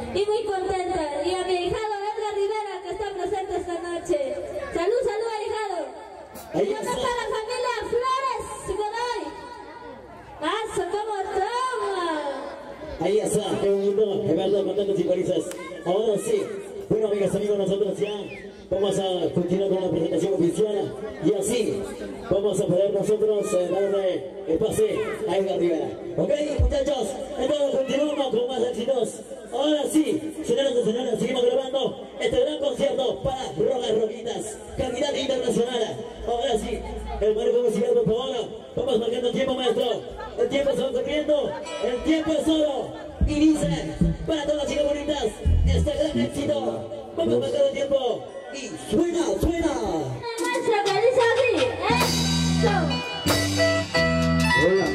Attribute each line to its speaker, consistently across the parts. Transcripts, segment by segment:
Speaker 1: y muy contenta. Y a mi ahijado Edgar Rivera, que está presente esta noche. Salud, salud, ahijado. Y yo para la familia Flores, Sigodoy. ¡Eso, cómo toma!
Speaker 2: Ahí está, qué bonito, de verdad, contentos y felices. Ahora sí, bueno, amigas, amigos, nosotros ya vamos a continuar con la presentación oficial y así vamos a poder nosotros darle el pase a Edgar Rivera. Ok, muchachos, entonces continuamos con más éxitos. Ahora sí, señoras y señores, seguimos grabando este gran concierto para Rojas Roquitas, calidad internacional. Ahora sí, el marco musical, por favor, vamos marcando el tiempo, maestro. El tiempo se va corriendo, el tiempo es oro. Y dice, para todas las chicas bonitas, este gran éxito. Vamos marcando el tiempo. Y suena, suena.
Speaker 1: Maestro, que dice así, ¡eso!
Speaker 2: Hola.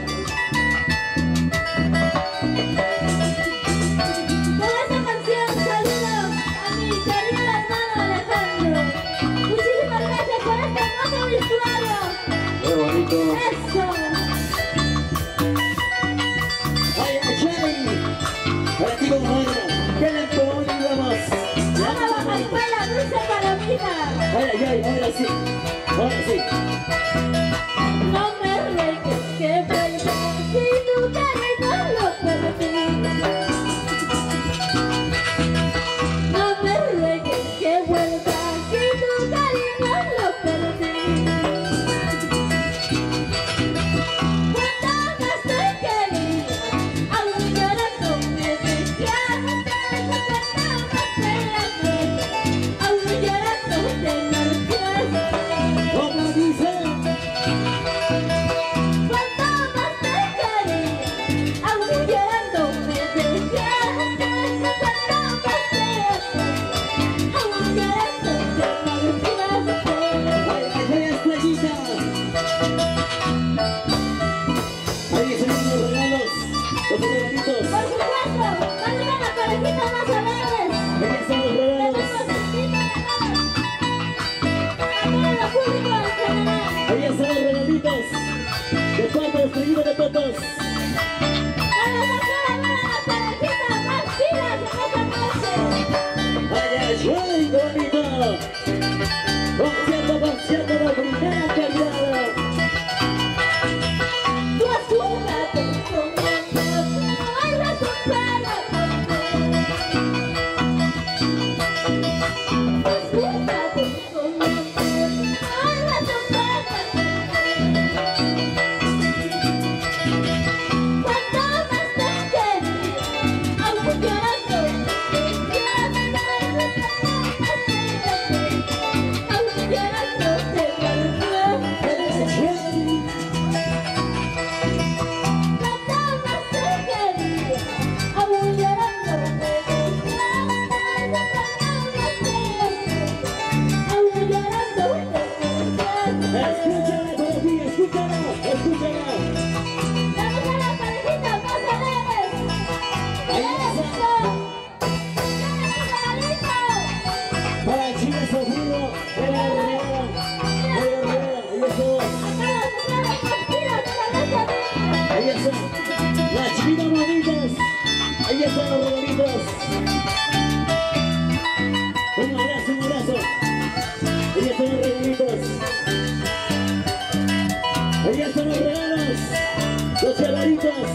Speaker 1: Con esta canción saludo a mi querido hermano Alejandro. Muchísimas gracias por este hermoso vestuario.
Speaker 2: Qué bonito.
Speaker 1: ¡Eso!
Speaker 2: ¡Ay, ay, ay! Ahora sí, como bueno, que le ponemos.
Speaker 1: ¡Vamos a bajar la dulce palomita!
Speaker 2: ¡Ay, ay, ay! Ahora sí, ahora sí.
Speaker 1: No me ruegues que vuelva si tu cariño lo permite. No me ruegues que vuelva si tu cariño lo permite. Cuando más te quería, aún llorando me deseaste. Cuando más te amé, aún llorando te marchaste.
Speaker 2: ¿Cómo dice?
Speaker 1: Cuando más te quería, aún llorando me deseaste. Cuando más te amé, aún llorando te marchaste.
Speaker 2: ¡Ay, ay, ay, estrellita! Ahí se ven los regalos, los regalitos.
Speaker 1: Por supuesto, ¿cuáles son las parejitas más alegres?
Speaker 2: Ahí están los
Speaker 1: De
Speaker 2: regalos.
Speaker 1: nuestro circuito de a todo el público en general.
Speaker 2: Ahí están los regalitos. De Patos, estrellita de Patos.
Speaker 1: Vamos a hacer una de las parejitas más finas de esta noche.
Speaker 2: ¡Ay, ay, ay! ¡Qué bonito! Concierto de primera calidad.
Speaker 1: Tú azúcate con mi amor, no hay razón para perder. Tú azúcate con mi amor, no hay razón para perder. Cuando más te quería, aún llorando te deseaste. Aún llorando te marchaste.
Speaker 2: ¡Ay, ay, ay!
Speaker 1: Cuando más te quería, aún llorando me deseaste. Aún llorando te marchaste.
Speaker 2: Escúchala por aquí, escúchala, escúchala.
Speaker 1: Vamos a la parejita más alegres.
Speaker 2: Ahí está. Para Chile Sofía, Eva Herrera, ahí está. Ahí están las chiquitas bonitas. Ahí están los regalitos. Un abrazo, un abrazo. Ahí están los regalitos. Ahí están los regalos. Los regalitos.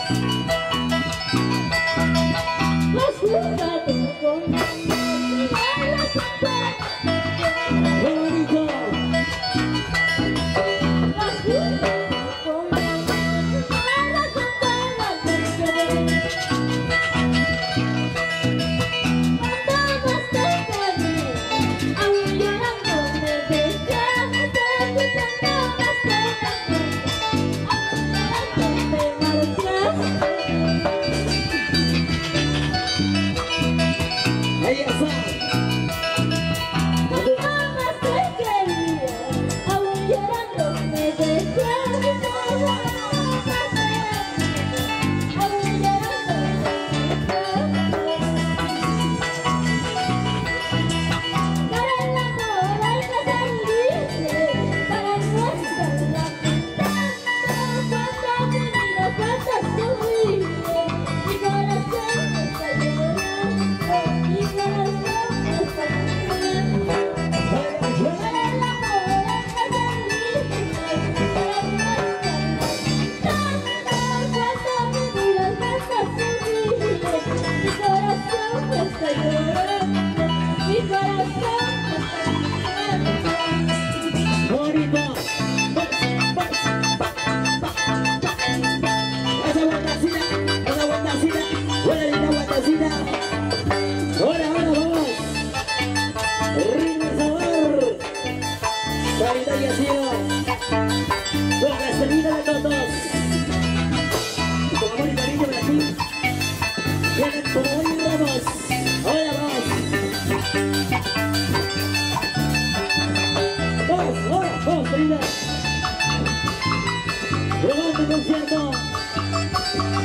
Speaker 2: ¡Qué bonito!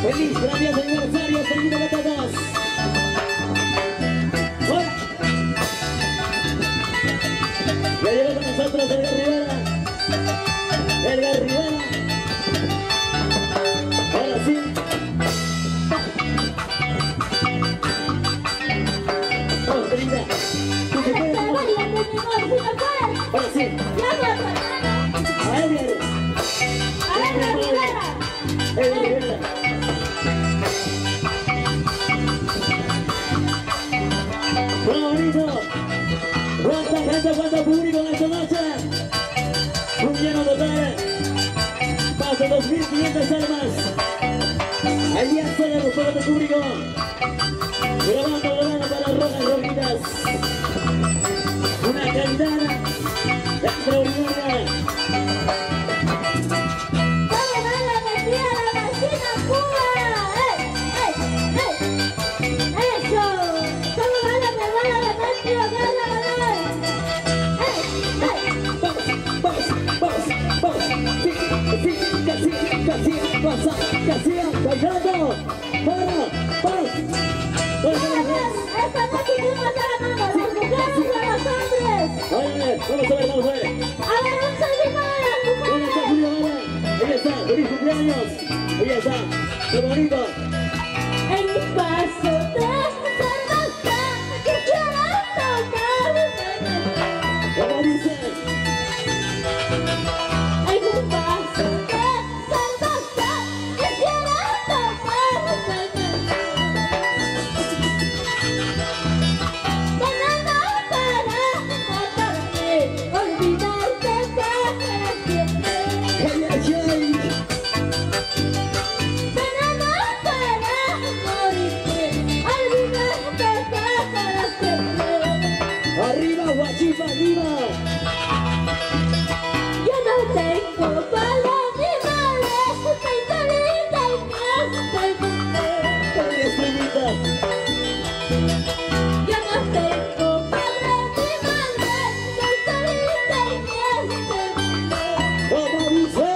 Speaker 2: Feliz, gracias aniversario, seguido de todos. ¡Hola! Ya llegó con nosotros Edgar Rivera. Edgar Rivera. Ahora sí. Vamos, Belinda. Tú que puedes. Ahora sí. A Edgar. Edgar Rivera. ¡Bueno, bonito! ¡Cuánta gente, cuánto público en esta noche! Un lleno total. Más de 2.500 almas. Allí está el fuego de público. Grabando volando para Rojas Rojitas. Una calidad extraordinaria. Casilla, bailando, para,
Speaker 1: esta noche tenemos a la mano, las mujeres y los hombres.
Speaker 2: Vamos a ver.
Speaker 1: A ver, un saludo a las mujeres.
Speaker 2: Ella está, feliz cumpleaños. Ella está, qué bonito.
Speaker 1: El paso de cerveza que quiero tocar.
Speaker 2: ¿Cómo dice?
Speaker 1: Hay un paso de cerveza que quiero tocar. Banana para matarme, olvidarte para siempre. Banana para morirte, olvidarte para siempre.
Speaker 2: Arriba, guachifa, arriba.
Speaker 1: Yo no tengo palos ni males, soy solita y me hace mujer.
Speaker 2: Eres bonita.
Speaker 1: Yo no tengo padres ni madres, soy solita y me hace mujer.
Speaker 2: ¿Cómo dice?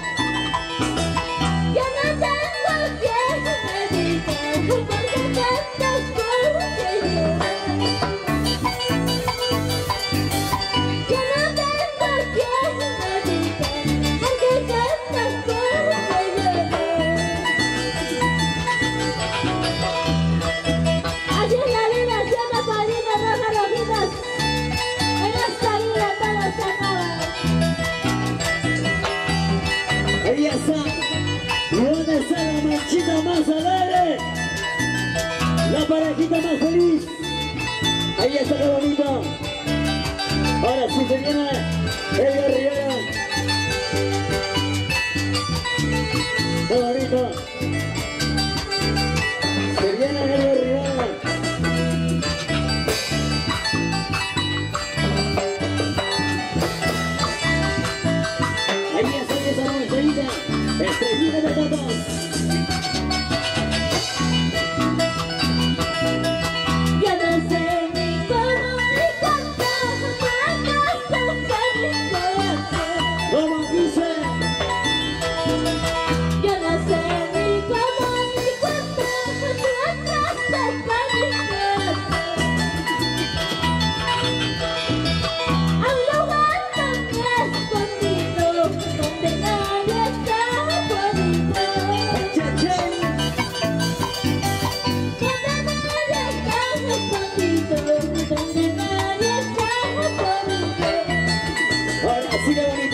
Speaker 1: Yo no tengo quien me diga por qué tantas cosas que llorar. Yo no tengo quien me diga por qué tantas cosas que llorar. Así es la vida, siempre padrino Rojas Rojitas. En esta vida todo se acaba.
Speaker 2: Ahí está. ¿Y dónde está la manchita más alegre? La parejita más feliz. Ahí está, qué bonito. Ahora sí se viene Edgar Rivera. Qué bonito. Se viene Edgar Rivera. Ahí está esa estrellita. Estrellita de todos.
Speaker 1: Yo no sé ni cómo ni cuánto, cuántas veces mi corazón.
Speaker 2: ¿Cómo dice?
Speaker 1: Yo no sé ni cómo ni cuánto, cuántas veces mi corazón. A un lugar tan escondido, donde nadie está bonito.
Speaker 2: Che, che.
Speaker 1: Donde nadie está escondido, donde nadie está bonito.
Speaker 2: Ahora sí, qué bonito.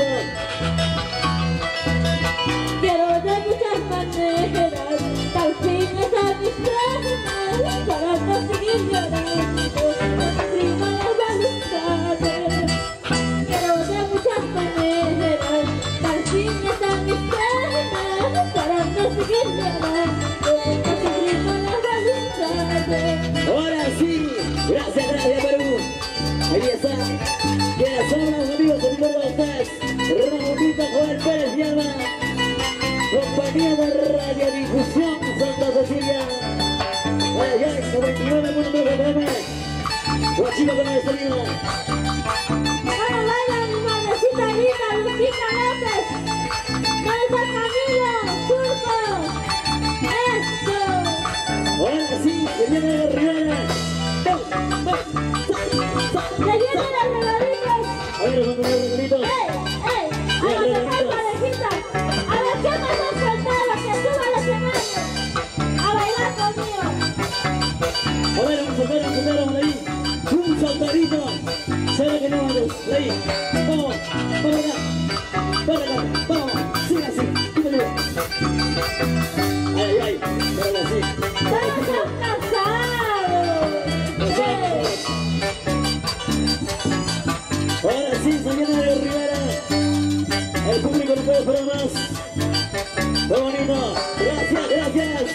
Speaker 1: Quiero de muchas maneras, tal fin es a mis penas, para no seguir llorando, prima las voluntades. Quiero de muchas maneras, tal fin es a mis penas, para no seguir llorando, prima las voluntades.
Speaker 2: Ahora sí. Gracias, Perú. Ahí está. Quienes son los amigos de ustedes. Ramonita, Joel Pérez y Alba. Compañía de Radiodifusión Santa Cecilia. Ay, 99.9 FM. Guachito con la despedida.
Speaker 1: Bueno, baila mi madrecita linda, Lucita López. Marta Camilo, Surco.
Speaker 2: ahí. Vamos, vamos acá. Vamos acá, vamos. Sigue así, quítale. Ay, ay, ahora sí.
Speaker 1: ¡Estamos casados!
Speaker 2: Ahora sí, se viene de Rivera. El público no puede esperar más. ¡Qué bonito! ¡Gracias, gracias!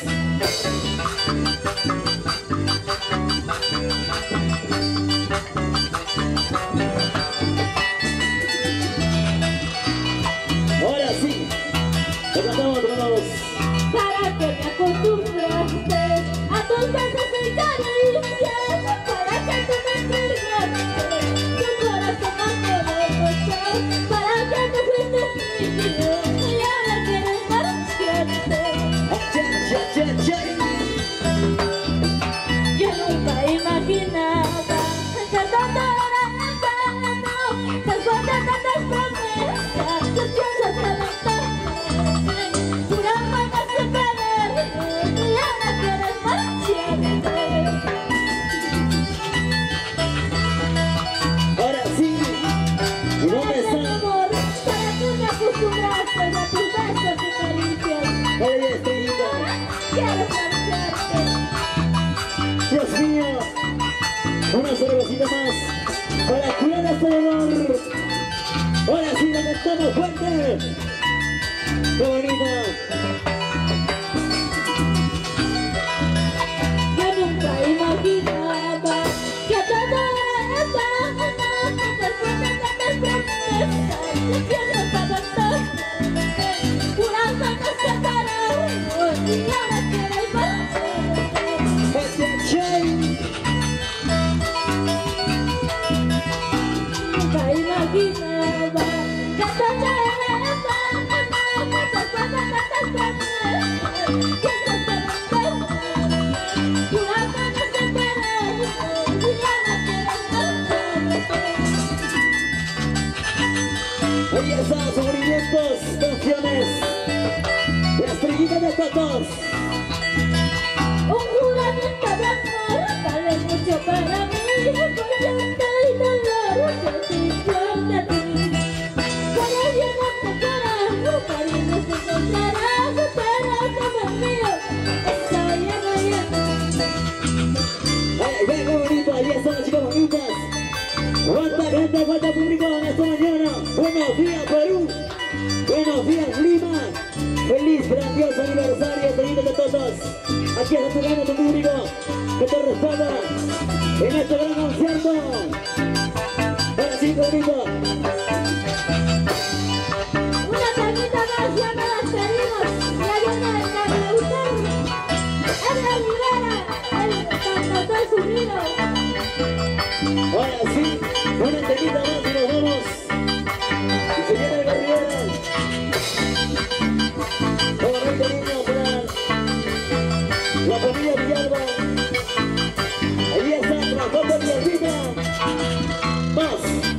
Speaker 2: Ahora sí, lo cantamos todos.
Speaker 1: Para que me acostumbraste a tus besos y caricias, para que tú me entregaste tu corazón amoroso, para que te fuiste mi vida y ahora quieres marcharte. Yo nunca imaginaba que tanto era el verano, después de tantas promesas, que piensas adelantarme, jurando no se perderme y ahora quieres marcharte.
Speaker 2: Ahora sí, ¿y dónde
Speaker 1: Gracias,
Speaker 2: están?
Speaker 1: amor, para que me acostumbraste a tus besos y caricias.
Speaker 2: Oye, estrellita.
Speaker 1: Quieres marcharte.
Speaker 2: Dios mío, una cervecita más para cuidar este dolor. Ahora sí, la cantamos fuerte. ¡Qué bonita!
Speaker 1: Yo nunca imaginaba que todo era tan bueno, después de tantas promesas, piensas avanzarme, jurando no separarnos y ahora quieres marcharte.
Speaker 2: ¡Este Chay!
Speaker 1: Nunca imaginaba que todo era tan bueno, después de tantas promesas, piensas avanzarme, jurando no separarnos y ahora quieres marcharte.
Speaker 2: Ahí están sus movimientos, canciones. La estrellita de todos.
Speaker 1: Un juramento de amor vale mucho para mí, por llanto y dolor que te importa a ti. Para llenarte corazón, marinos encontrarás, pero como el mío, estoy lleno lleno.
Speaker 2: Ay, ve qué bonito, ahí están las chicas bonitas. ¿Cuánta gente, cuánto público en esta mañana? Buenos días, Perú. Buenos días, Lima. Feliz, grandioso aniversario, estrellita de todos. Aquí está jugando tu público que te respalda en este gran concierto. Ahora sí, bonito.
Speaker 1: Una tanita más ya me despedimos. La viene de Carleuter, Edgar Rivera, el cantautor subido.
Speaker 2: Ahora sí, una entrevista más y nos vamos. Y se viene el Rivera. Todo bonito niño para la familia Villalba. Ahí está, trabajando Villalbita. Más.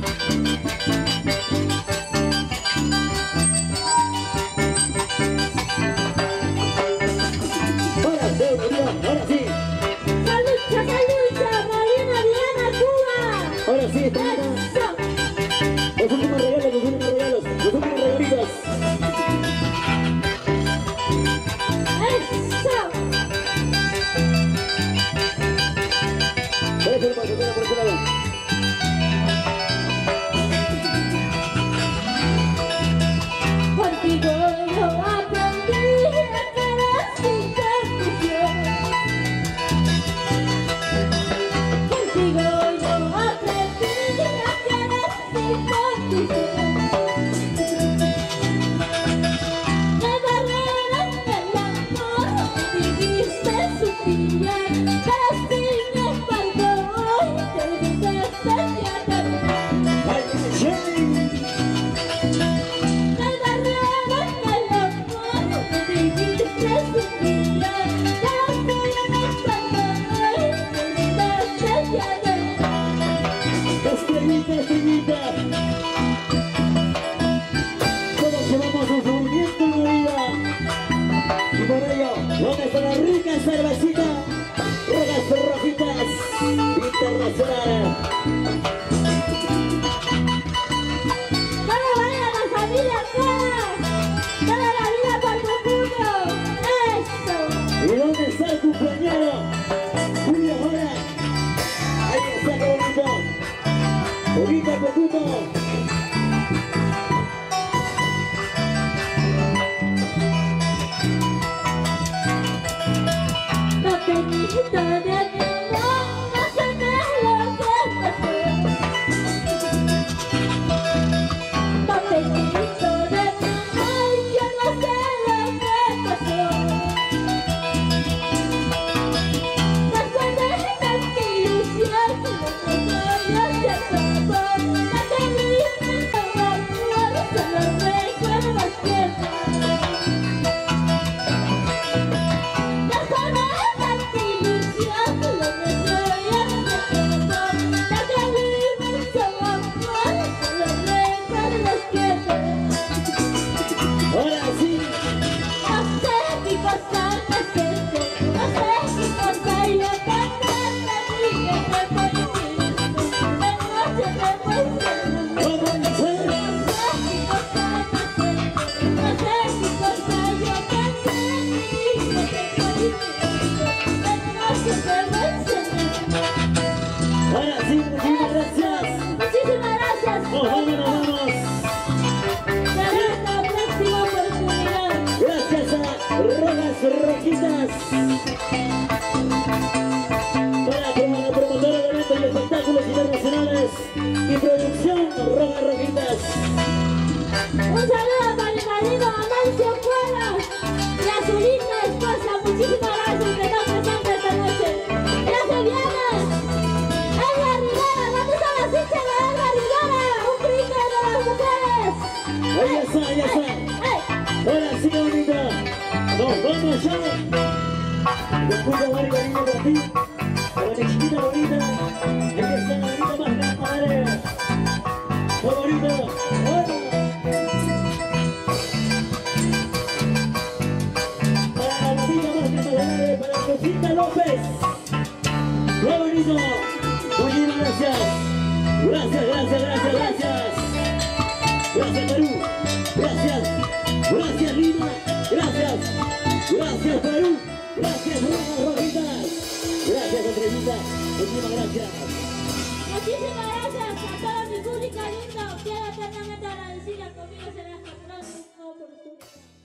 Speaker 2: Ahora sí.
Speaker 1: Salucha, Marina Diana Cuba.
Speaker 2: Ahora sí, estrellita.
Speaker 1: Eso.
Speaker 2: Los últimos regalos, los últimos regalitos.
Speaker 1: Eso.
Speaker 2: Por ese lado.
Speaker 1: Contigo yo aprendí a querer sin condición. Contigo yo aprendí a querer sin condición. De barrera en el amor viviste sufrir, pero sin embargo hoy te olvidaste de acabar.
Speaker 2: ¡Ay, Jay! Estrellita. Todos llevamos un movimiento en la vida. Y por ello, ¿dónde está la rica cervecita? Rojas rojitas internacional. está el cumpleañero Julio Jara. Ahí está, qué bonito. Bonito, poquito. Ahora sí, muchísimas gracias.
Speaker 1: Muchísimas gracias.
Speaker 2: Nos vamos.
Speaker 1: Hasta la próxima oportunidad.
Speaker 2: Gracias a Rojas Rojitas. Para la promotora de eventos y espectáculos internacionales y producción Rojas Rojitas.
Speaker 1: Un saludo para mi marido Amancio Cuadra y a su linda esposa. Muchísimas gracias que están presentes esta noche. Gracias, Diana. Edgar Rivera, ¿dónde están las hinchas de Edgar Rivera? Un brinco de las mujeres.
Speaker 2: Ahí está, ahí está. Ahora sí, bonita. Nos vamos ya. Disculpa, Mari, cariño, para ti. Para mi chiquita bonita. Ahí está la bonita más grande. Muy bonito. Para la bonita más grande, para Rosita López. Muy bonito. Muchísimas gracias. Gracias. Gracias, Perú. Gracias, Lima. Gracias, Perú. Gracias, Rojas Rojitas. Gracias, Andresita. Muchísimas gracias.
Speaker 1: Muchísimas gracias a toda mi pública linda. Queda eternamente agradecida conmigo. Se me ha por su